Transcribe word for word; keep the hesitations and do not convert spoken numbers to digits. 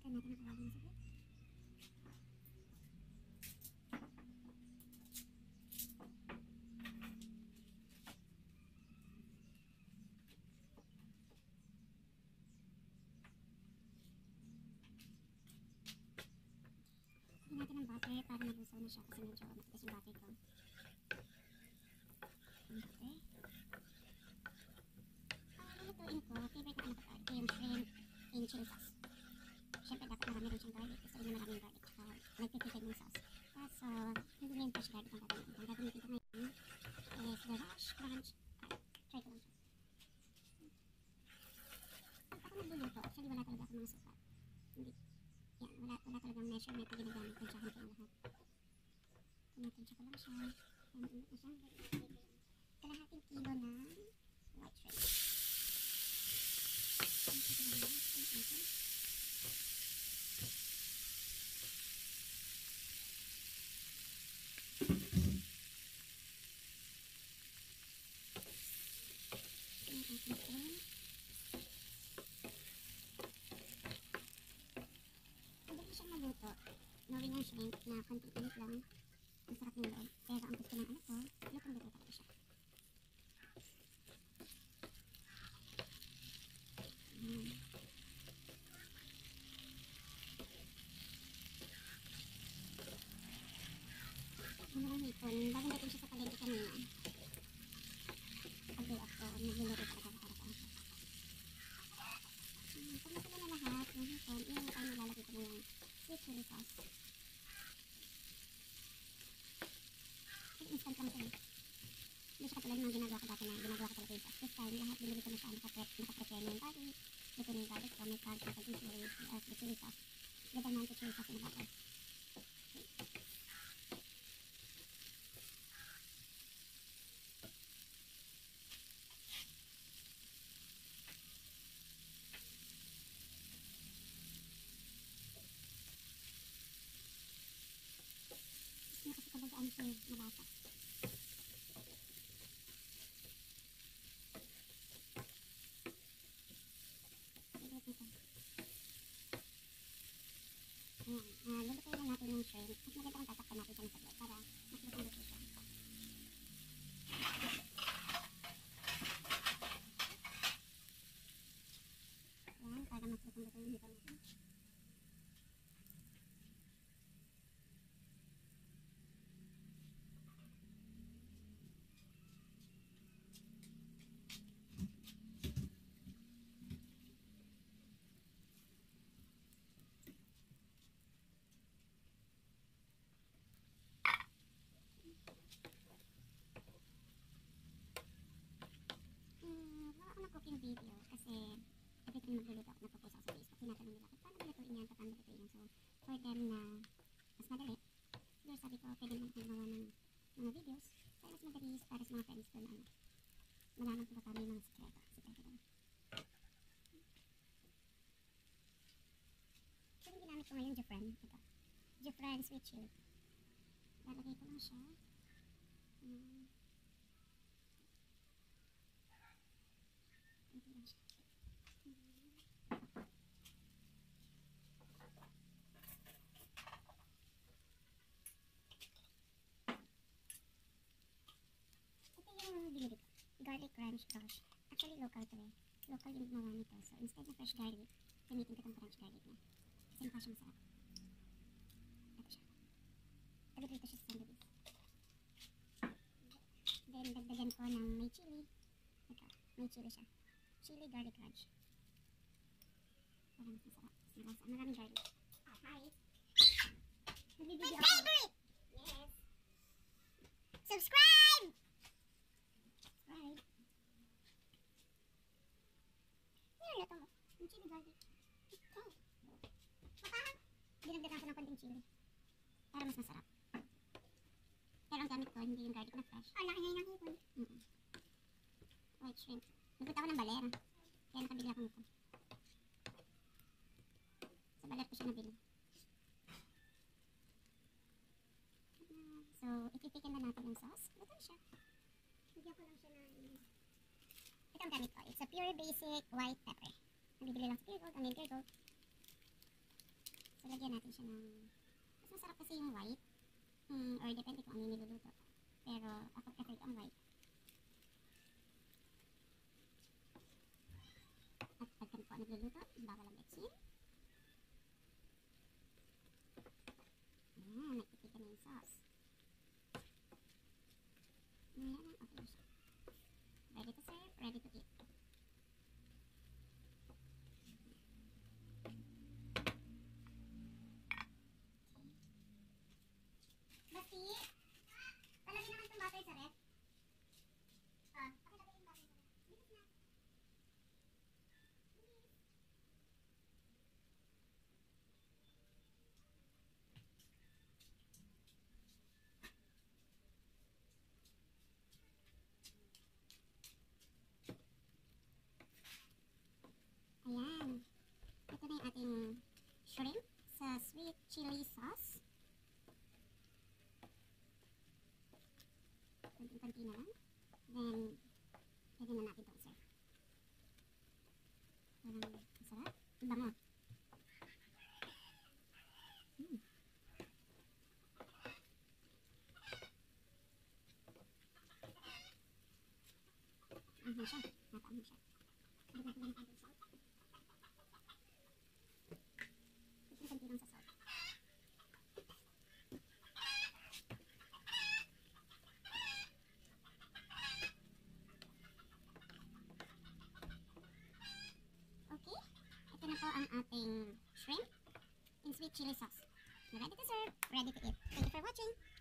Balikan natin ang kawali na saglit. Lagyan natin ng butter para malusaw na siya kasi medyo matigas yung butter ko. Ang butter. Ang lulutuin ko, favorite na pinapakain ko yung shrimp in chili sauce. Siyempre dapat marami rin siyang garlic. Gusto rin na maraming garlic. Uh, nagtitipid ng sauce. Kaso, hindi na yung fresh garlic ang gagawin. Ang gagawin ko ngayon is the rush crunch. Try ko lang siya. Pag ako nagluluto, actually wala talaga akong mga sukat. Hindi. Yan, wala, wala talagang measurement na ginagamit. Tansyahan ko yung lahat. Tinatansya ko lang siya. Yan, init na siya. Kalahating kilo ng white shrimp. Tansya ko lang lang. Tansya ko lang. Madali siyang maluto. Knowing ang shrimp na konting init lang, ang sarap ng loob. Pero ang gusto ng anak ko, lutong-luto talaga siya. Hmm. Ano lang hipon, bagong dating siya sa palengke kanina. Pag-day after, nagluluto talaga para sa anak ko. Hmm, pag nasila na lahat ng hipon, yung ay nilalagay ko na yung sweet chili sauce. Ay, instant lang siya. Hindi siya katulad ng mga ginagawa ko dati na ginagawa ko talaga yung sauce. This time, lahat binili ko na siya, nakaprepare na yung garlic, luto na yung garlic ko, may garlic, may chili, uh, the chili sauce. Ganda naman ito chili sauce in the butter. Gusto kasi talagaan siya malasa. Pag-ibig nito. Ayan, uh, lulutuin na natin yung shrimp. Mas maganda kung tatakpan natin siya ng saglit para mas lutong-luto siya. Ayan, para mas lutong-luto yung hipon natin. Cooking video kasi every time magluluto ako napopost ako sa Facebook, tinatanong nila kung paano malutuin yan, paano malutuin yan. So, for them na mas madali, siguro sabi ko, pwede mo gumawa ng mga videos para mas madali para sa mga friends ko na ano, malaman ko pa paano yung mga sikreto. Sikreto lang. So, yung ginamit ko ngayon, Jufran. Ito. Jufran sweet chili. Lalagay ko lang siya. Um, Ito lang siya. Ito yung binili ko. Garlic crunch brush. Actually, local to eh. Local yung gumawa nito. So, instead na fresh garlic, gamitin ko itong crunch garlic niya. Kasi mukha siya masarap. Ito siya. Tabi-dito siya sa sandwich. Then, dagdagan ko ng may chili. Ito, may chili siya. Chili garlic crunch. Parang mas masarap. Mas malasa. Maraming garlic. Oh, hi! Nagbibigyo ako. Favorite! Yes! Subscribe! Subscribe! Yan, luto mo. Yung chili garlic. Okay. Mapahang. Dinagdagan ko ng konting chili. Para mas masarap. Pero ang gamit ko, hindi yung garlic na fresh. Oh, laki na yung nakipon. Mm -mm. White shrimp. Nagpunta ako ng baler. Kaya nakabili ako nito. Sa baler ko siya nabili. So, itipikin na natin yung sauce. Luto na siya. Bigyan ko lang siya ng... Ito ang gamit ko. It's a pure basic white pepper. Nabibili lang sa Pure Gold. Ang name Pure Gold. So, lagyan natin siya ng... Mas masarap kasi yung white. Hmm, or depende kung ano yung niluluto. Pero, ako prefer ang white. At pag kami po ang nagluluto, bawal ang betsin. Ayan, nagtipika na yung sauce. Ayan, okay na siya. Ready to serve, ready to eat. Basti, talagyan naman itong butter sa ref. Ah, pakilagay yung butter sa ref. Bilis na. Ayan. Ito na yung ating shrimp sa sweet chili sauce. Kunti-kunti na lang. Then, pwede na natin itong serve. Parang masarap. Ang bango. Mm. Ano siya? Nataam siya. Dagdag ko lang ang ating salt. Kunti-kunti lang sa salt. Okay, ito na po ang ating shrimp in sweet chili sauce. Ready to serve, ready to eat. Thank you for watching.